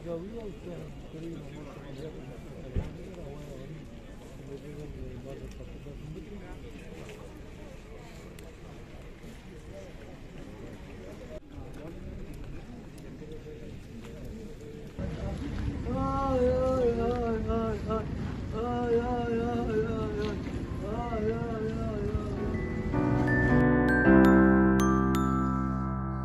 قوية وفيها كريمة مرة مزاج الألوان غير هواية غنية اللي بعد التطبيق من بدري